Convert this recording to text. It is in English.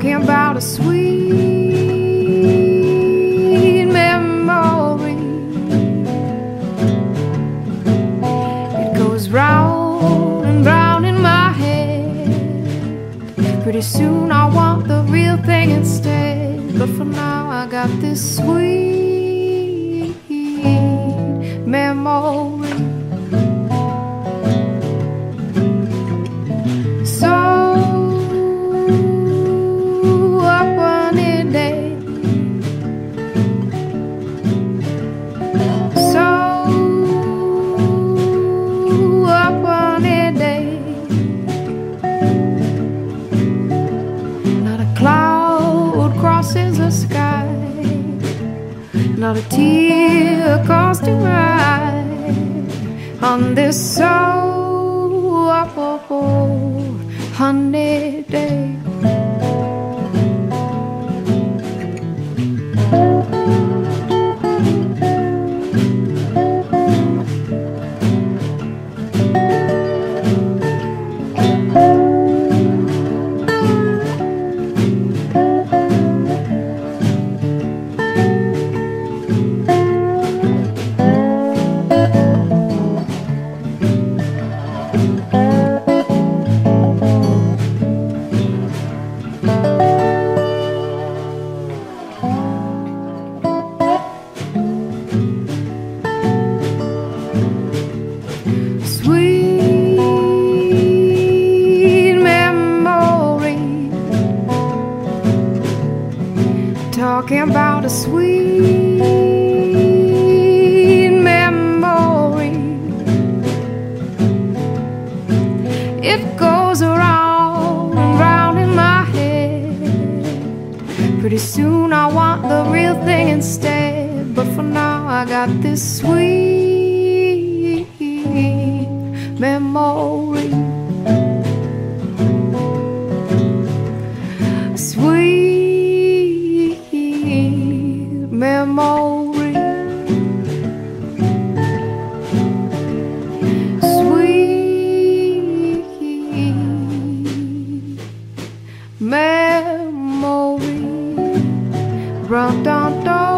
talking about a sweet memory. It goes round and round in my head. Pretty soon I want the real thing instead, but for now I got this sweet memory. Crosses the sky, not a tear comes to ride on this so honey day. Talking about a sweet memory. It goes around and round in my head. Pretty soon I want the real thing instead, but for now I got this sweet memory. Sweet memory, sweet memory. Run, dun, dun.